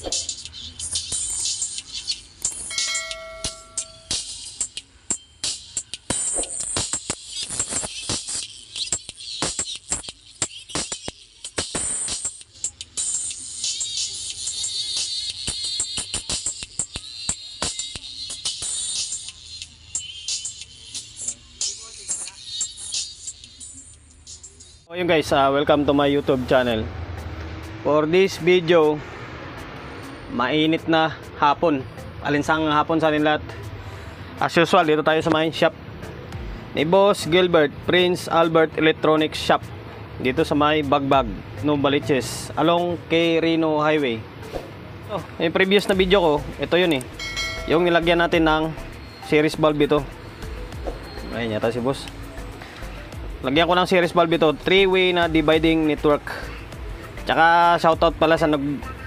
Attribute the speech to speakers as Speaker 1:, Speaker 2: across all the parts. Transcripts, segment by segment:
Speaker 1: So yun guys, welcome to my YouTube channel. For this video, mainit na hapon, alinsang hapon sa atin lahat. As usual, dito tayo sa main shop ni Boss Gilbert, Prince Albert Electronics Shop, dito sa may Bagbag, Novaliches, along kay Reno Highway. So, yung previous na video ko, ito yun yung nilagyan natin ng series valve ito. Ayun yata si Boss. Lagyan ko ng series valve ito, 3-way na dividing network. Tsaka shoutout pala sa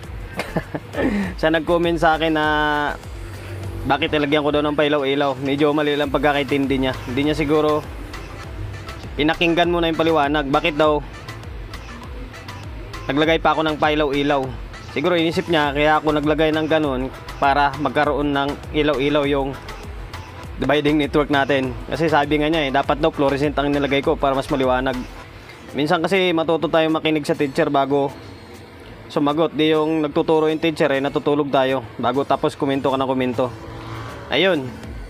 Speaker 1: sa nag-comment sa akin na bakit nilagyan ko doon ng pailaw-ilaw. Medyo mali lang pagkakaintindi niya. Hindi niya siguro pinakinggan mo na yung paliwanag. Bakit daw naglagay pa ako ng pailaw-ilaw? Siguro inisip niya kaya ako naglagay ng ganun para magkaroon ng ilaw-ilaw yung dividing network natin. Kasi sabi nga niya dapat daw fluorescent ang nilagay ko para mas maliwanag. Minsan kasi matuto tayo makinig sa teacher bago sumagot. Di yung nagtuturo yung teacher natutulog tayo bago tapos komento ka ng komento. Ayun.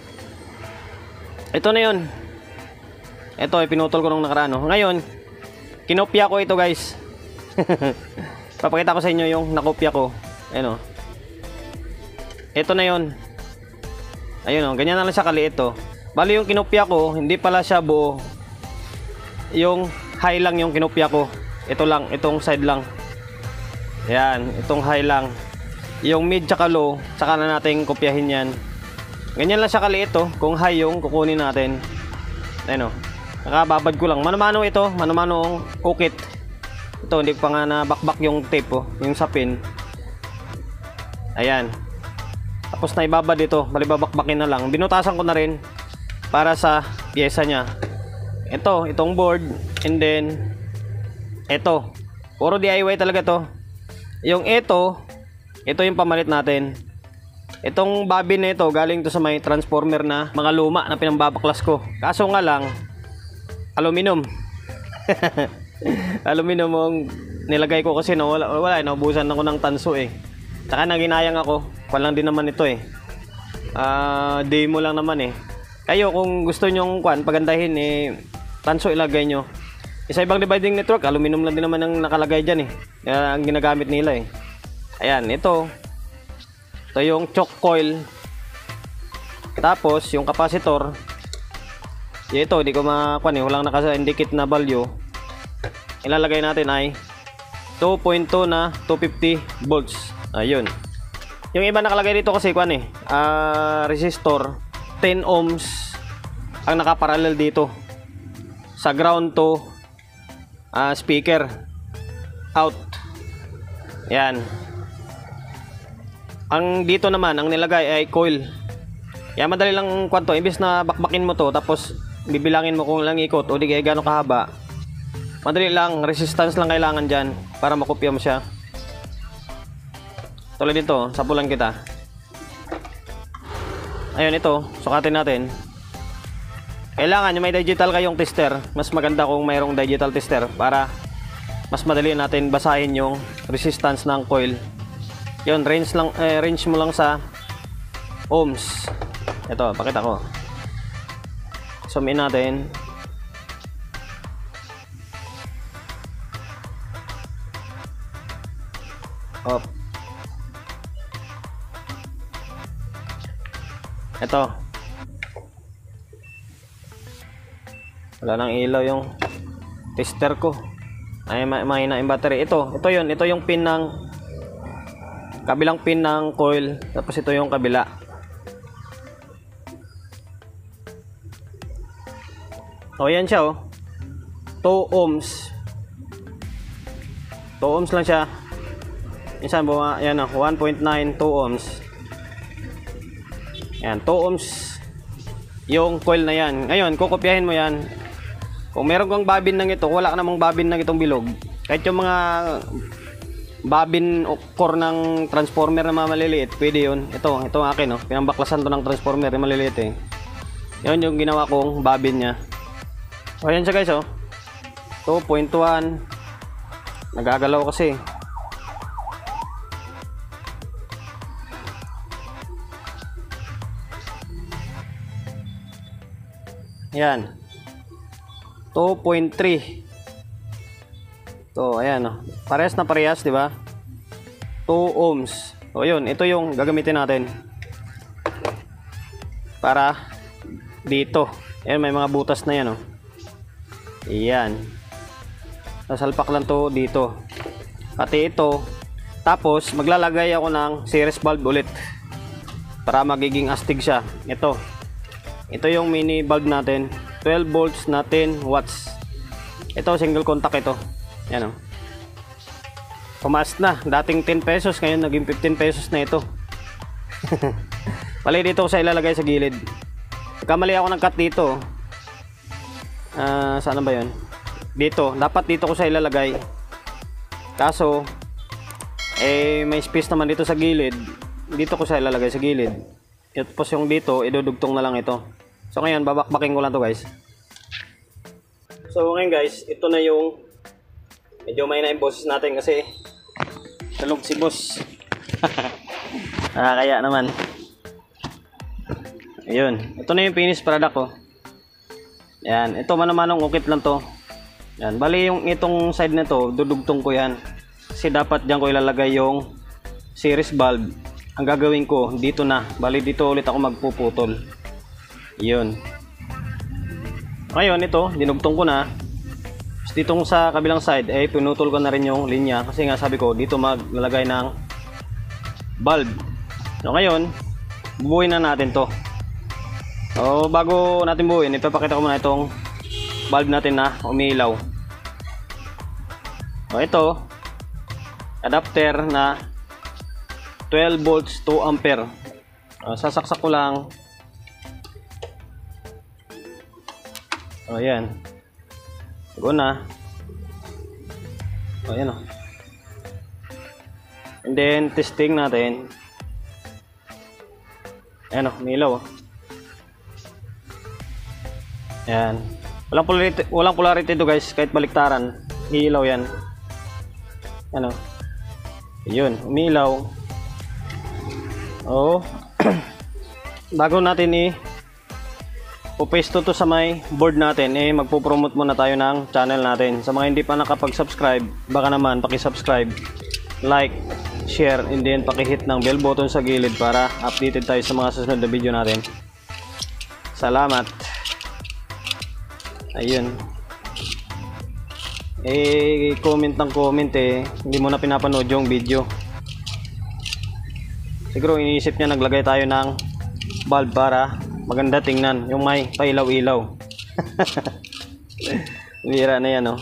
Speaker 1: Ito na yun. Ito pinutol ko nung nakaraan. Ngayon, kinopya ko ito guys. Papakita ko sa inyo yung nakopya ko. Ayun Ito na yun. Ayun ganyan na lang siya kaliit Bali yung kinopya ko, hindi pala siya buo. Yung high lang yung kinopya ko. Ito lang, itong side lang. Ayan, itong high lang. Yung mid tsaka low, saka na natin kopyahin yan. Ganyan lang siya kaliit kung high yung kukunin natin. Ayun nakababad ko lang. Mano-mano ito, mano-mano kukit. Ito, hindi pa nga nabakbak yung tape yung sapin. Ayan. Tapos na ibabad dito, balibabakbakin na lang. Binutasan ko na rin para sa pyesa niya. Itong board, and then ito. Puro DIY talaga to. Yung ito yung pamalit natin. Itong babin na ito, galing to sa may transformer na mga luma na pinambabaklas ko. Kaso nga lang, aluminum. Aluminum ang nilagay ko kasi wala naubusan ako ng tanso Saka naginayang ako. Walang din naman ito demo lang naman Kayo kung gusto nyong pagandahin tanso ilagay nyo. Sa ibang dividing network, aluminum lang din naman ang nakalagay dyan ang ginagamit nila Ayan, ito yung choke coil. Tapos yung capacitor. Ito, di ko walang naka-indicate na value. Ilalagay natin ay 2.2 na 250 volts. Ayun. Yung iba nakalagay dito kasi resistor 10 ohms ang nakaparallel dito sa ground to speaker out. Yan. Ang dito naman ang nilagay ay coil. Kaya madali lang imbes na bakbakin mo to tapos bibilangin mo kung ilang ikot o di kaya gaano kahaba. Madali lang, resistance lang kailangan dyan para makopya mo siya. Tulad nito, sapulan kita. Ayun, ito, sukatin natin. Kailangan yung may digital kayong tester. Mas maganda kung mayroong digital tester para mas madali natin basahin yung resistance ng coil. Yun, range mo lang sa ohms. Ito, pakita ko. Zoom in natin. Op. Ito. Wala nang ilaw yung tester ko. Ay, mahina yung battery. Ito yung pin ng kabilang pin ng coil. Tapos ito yung kabila. Yan siya 2 ohms. 2 ohms lang siya. Minsan yan 1.9, 2 ohms. Yan, 2 ohms yung coil na yan. Ngayon, kukopyahin mo yan. Kung meron kang babin ng ito, wala ka namang babin ng itong bilog. Kahit yung mga babin o core ng transformer na maliliit, pwede yun. Ito akin, no? Pinambaklasan to ng transformer na maliliit eh. Yun yung ginawa kong babin niya. So, ayan siya guys, oh. 2.1. Nagagalaw kasi. Ayan. 2.3. So, ayan, oh. Parehas na parehas, di ba? 2 ohms. So, yun. Ito yung gagamitin natin. Para dito. Ayan, may mga butas na yan, oh. Ayan. Nasalpak lang to dito. Pati ito. Tapos, maglalagay ako ng series bulb ulit. Para magiging astig siya. Ito. Ito yung mini bulb natin. 12 volts na 10 watts. Ito, single contact ito. Yan, o. Pumaas na. Dating 10 pesos. Ngayon, naging 15 pesos na ito. Pali dito ko sa ilalagay sa gilid. Kamali ako ng cut dito. Saan ba yun? Dito. Dapat dito ko sa ilalagay. Kaso, may space naman dito sa gilid. Dito ko sa ilalagay sa gilid. Tapos yung dito, idudugtong na lang ito. So ngayon, babakbaking ko lang to guys. So ngayon guys, ito na yung medyo may na yung boses natin kasi tulog si boss. Kaya naman. Ayun. Ito na yung finished product ko. Yan. Ito man-manong ukit lang to. Yan. Bali yung itong side na to, dudugtong ko yan. Kasi dapat dyan ko ilalagay yung series bulb. Ang gagawin ko, dito na. Bali dito ulit ako magpuputol. Yun. Ngayon, ito, dinugtong ko na. Ditong sa kabilang side pinutol ko na rin yung linya kasi nga sabi ko dito maglalagay ng bulb. So ngayon bubuin na natin to. So bago natin buuin, ipapakita ko muna itong bulb natin na umiilaw. So ito adapter na 12 volts 2 ampere. Sasaksak ko lang. Ayan. Go na. Ayan, oh. And then testing natin. Ayan, oh, umilaw, oh. Ayan. Walang polarity to guys, kahit baliktaran iilaw yan. Ano? Ayun, umilaw. Oh. Bago natin pupesto to sa may board natin, magpo-promote muna tayo ng channel natin. Sa mga hindi pa nakapag-subscribe, baka naman paki-subscribe, like, share, and then paki-hit ng bell button sa gilid para updated tayo sa mga susunod na video natin. Salamat. Ayun. Comment ng comment hindi mo na pinapanood yung video. Siguro iniisip niya naglagay tayo ng bulb para maganda tingnan, yung may pailaw-ilaw. Bira na yan, oh.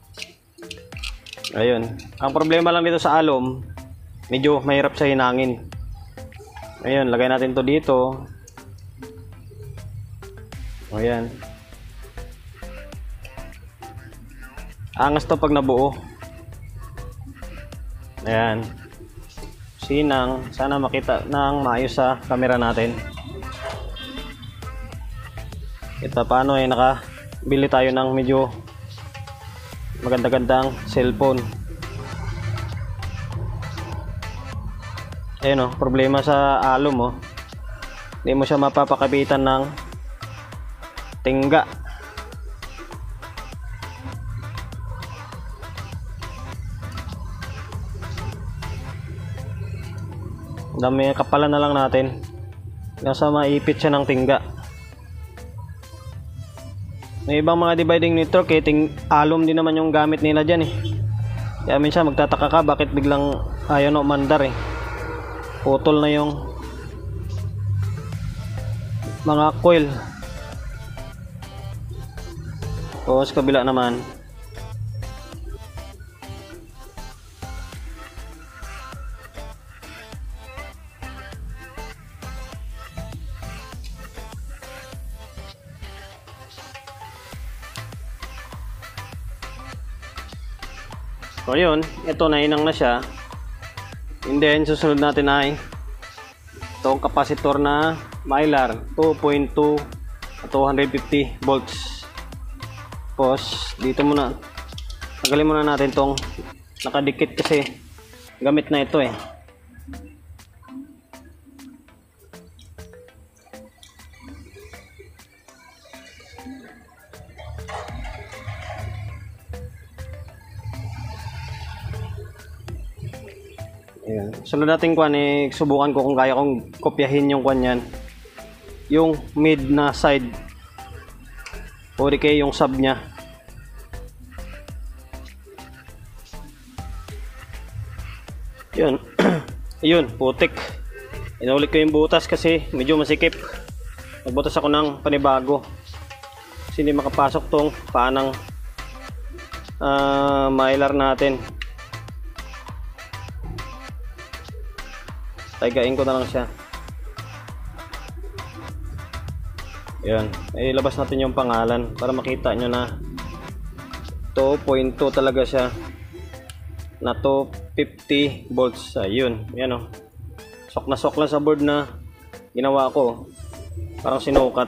Speaker 1: Ayun. Ang problema lang dito sa alum, medyo mahirap sa hinangin. Ayun, lagay natin to dito. Ayan. Angas to pag nabuo. Ayan. Sinang, sana makita ng maayos sa camera natin. Ito paano nakabili tayo ng medyo maganda-gandang cellphone. Ayun, oh, problema sa alum, oh. Hindi mo siya mapapakapitan ng tingga. Dami kapalan na lang natin. Nasa maipit siya ng tingga. May ibang mga dividing network alum din naman yung gamit nila dyan Kaya minsan magtataka ka bakit biglang ayaw na umandar Putol na yung mga coil. O sa kabila naman. So yun, ito na inang na siya. And then susunod natin ay itong capacitor na Mylar 2.2 at 250 volts. Tapos dito muna tanggalin muna natin itong nakadikit kasi gamit na ito eh. Ayan. Sunod natin kuan eh, subukan ko kung kaya kong kopyahin yung kuan yan. Yung mid na side. O di kaya yung sub nya. Yun. Yun, putik. Inulit ko yung butas kasi medyo masikip. Nagbutas ako ng panibago. Kasi hindi makapasok tong paanang Mylar natin. Taygain ko na lang siya. Yan. Ilabas natin yung pangalan para makita nyo na 2.2 talaga siya. Na 250 volts. Ayun. Yan o. Sok na sok lang sa board na ginawa ko. Parang sinukat.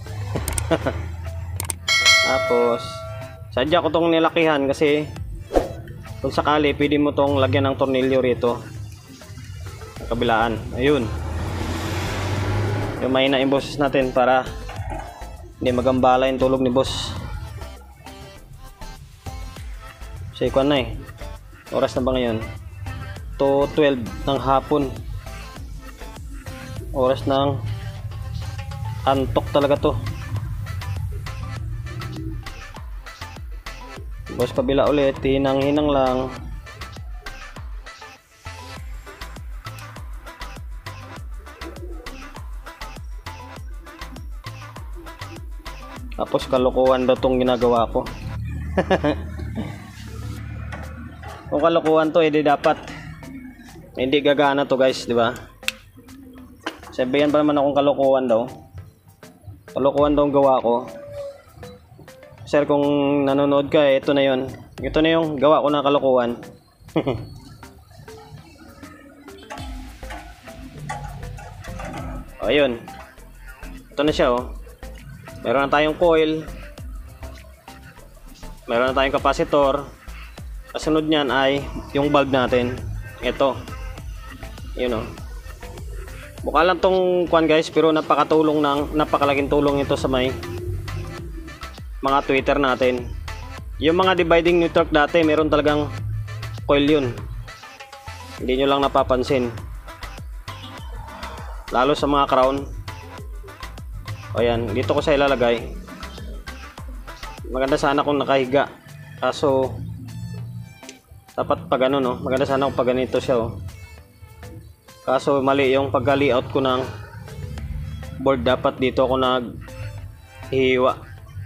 Speaker 1: Tapos sadya ko tong nilakihan kasi kung sakali pwede mo tong lagyan ng tornilyo rito. Kabilaan. Ayun. Yung mahina yung boses natin para hindi magambala yung tulog ni boss. Say ko na eh. Oras na ba ngayon? 2:12 ng hapon. Oras ng antok talaga to. Boss kabila ulit. Hinang-hinang lang. Tapos kalokohan daw tong ginagawa ko. Kung kalokohan to, edi dapat hindi gagana to guys, di ba? Sabihan pa naman akong kalokohan daw. Kalokohan daw ang gawa ko. Sir, kung nanonood ka, ito na yon. Ito na yung gawa ko na kalokohan. O, ayun. Ito na siya, oh. Meron na tayong coil. Meron na tayong capacitor. Kasunod niyan ay yung bulb natin. Ito. Yun o. Mukha lang tong kwan guys, pero napakalaking tulong ito sa may mga tweeter natin. Yung mga dividing network dati, meron talagang coil yun. Hindi nyo lang napapansin. Lalo sa mga crown. O yan, dito ko sa ilalagay. Maganda sana kung nakahiga. Kaso dapat pag ano no, maganda sana kung pag ganito siya oh. Kaso mali yung pagka-layout ko ng board, dapat dito ako naghihiwa.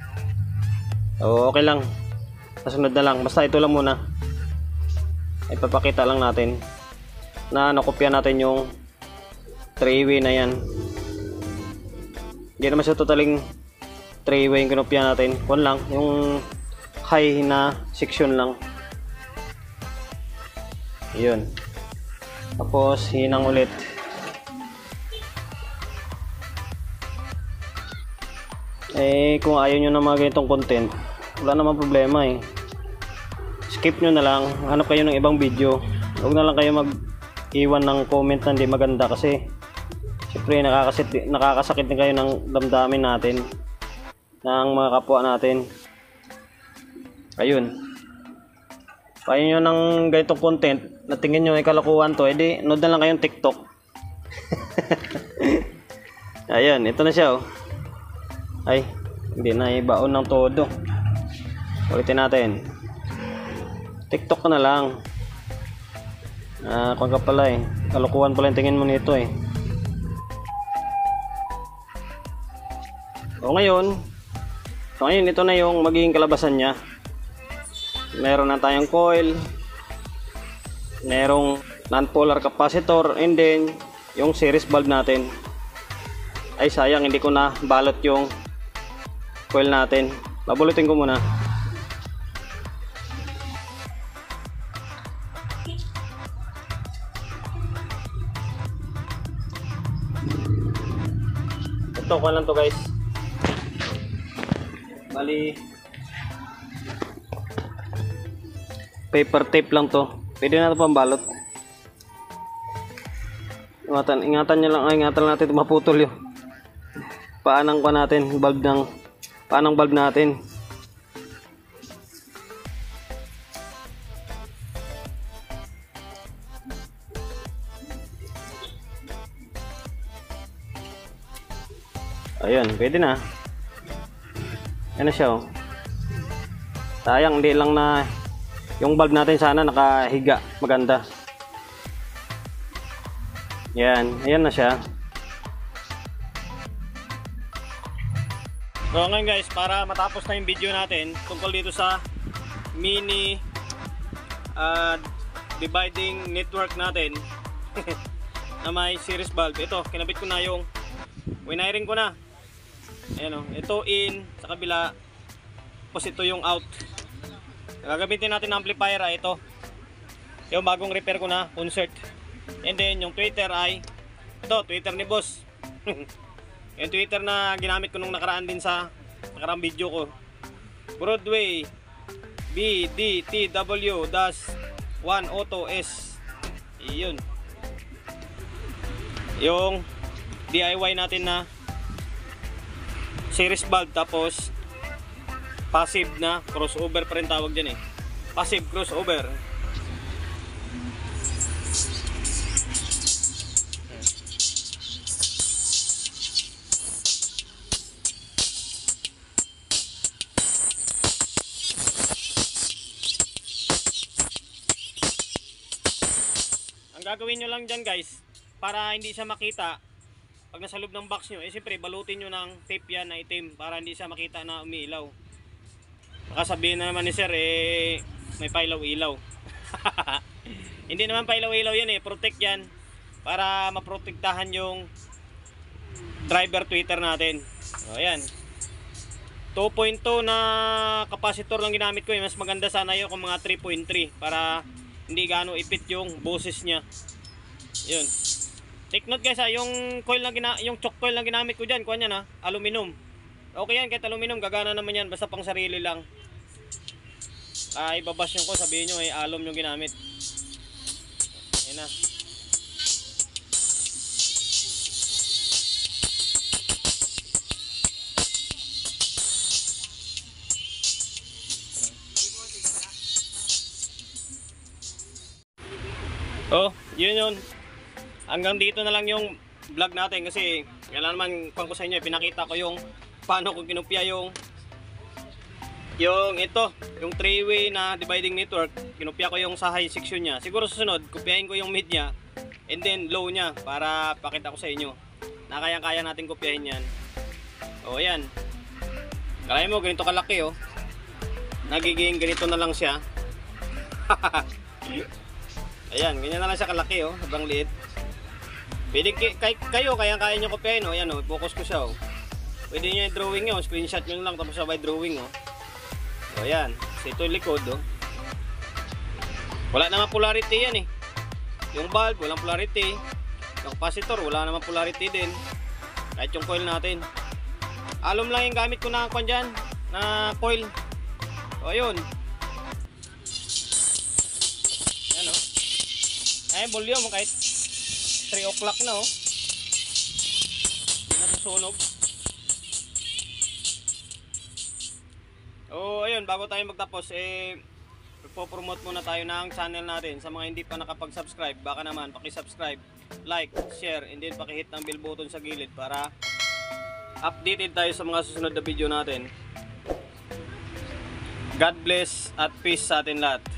Speaker 1: So okay lang. Kasunod na lang. Basta ito lang muna. Ipapakita lang natin na nakopya natin yung 3-way na yan. Hindi naman siya totaling 3-way yung kinopya natin. Kung lang, yung high na section lang. Yun. Tapos, hinang ulit. Eh, kung ayaw nyo na mga ganitong content, wala namang problema eh. Skip nyo na lang. Hanap kayo ng ibang video. Huwag na lang kayo mag-iwan ng comment na hindi maganda kasi siyempre nakakasakit din kayo ng damdamin natin, ng mga kapwa natin. Ayun. Kaya nyo ng ganitong content na tingin nyo ay kalokohan to, edi nood na lang kayong TikTok. Ayan, ito na siya oh. Ay, hindi na ibaon ng todo. Ulitin natin. TikTok ka na lang. Kung ka pala eh, kalokohan pala yung tingin mo nito eh. So ngayon ito na yung magiging kalabasan niya. Meron na tayong coil, merong non-polar capacitor, and then yung series bulb natin. Ay sayang, hindi ko na balot yung coil natin. Babulutin ko muna. to, kuha lang to guys. Bali, paper tape lang to. Pwede na ito pambalot. Ingatan nyo lang, ingatan natin maputol yun. Paanang pa natin, paanang bulb natin. Ayun, pwede na. Ano siya oh. Sayang, hindi lang na yung bulb natin sana nakahiga. Maganda. Yan, ayan na siya. So ngayon guys, para matapos na yung video natin tungkol dito sa mini dividing network natin na may series bulb. Ito, kinabit ko na yung wiring ko na. Ayan o, ito in sa kabila, tapos ito yung out. Gagamitin natin ng amplifier ay ito. Yung bagong repair ko na, concert. And then yung tweeter ay ito, tweeter ni boss. Yung tweeter na ginamit ko nung nakaraan din sa nakaraang video ko. Broadway BDTW-1 Auto S. Iyon. Yung DIY natin na series bulb, tapos passive na crossover pa rin tawag dyan eh. Passive crossover. Ang gagawin nyo lang dyan guys, para hindi siya makita pag nasa loob ng box nyo, eh siyempre balutin nyo ng tape yan na itim para hindi siya makita na umiilaw. Baka sabihin na naman ni sir, eh may pailaw-ilaw. Hindi naman pailaw-ilaw yan eh, protect yan para maprotektahan yung driver tweeter natin. O ayan, 2.2 na capacitor lang ginamit ko eh. Mas maganda sana yun kung mga 3.3 para hindi gaano ipit yung boses niya. Yun. Take note guys ha, yung coil lang yung choke coil lang ginamit ko diyan, kuha niyan ha, aluminum. Okay yan, kahit aluminum gagana naman yan, basta pang sarili lang. Ibabash yung ko, sabihin nyo alum yung ginamit. Ayan na. Oh, yun. Hanggang dito na lang yung vlog natin kasi kailan naman kung ko sa inyo, pinakita ko yung paano ko kinopya yung ito, yung 3-way na dividing network. Kinopya ko yung sa high section niya. Siguro susunod, kopyahin ko yung mid niya and then low niya para pakita ko sa inyo na kaya-kaya natin kopyahin yan. O yan. Kaya mo, ganito kalaki oh. Nagiging ganito na lang siya. Ayan, ganyan na lang siya kalaki oh, sobrang liit. Pwede kayo, kaya-kaya nyo kopyahin oh. Ayan oh, focus ko siya oh. Pwede nyo yung drawing nyo, screenshot nyo lang tapos sabay drawing oh. So ayan, so ito yung likod oh. Wala naman polarity yan eh. Yung bulb, walang polarity. Yung capacitor, wala naman polarity din. Kahit yung coil natin. Alum lang yung gamit ko na kwan dyan, na coil. So ayun. Ayan oh. Ayan, volume kahit 3 o'clock na oh. Nasusunog. Oh, ayun, bago tayo magtapos magpo-promote muna tayo ng channel natin. Sa mga hindi pa nakapag-subscribe, baka naman paki-subscribe, like, share, and then paki-hit ng bell button sa gilid para updated tayo sa mga susunod na video natin. God bless at peace sa atin lahat.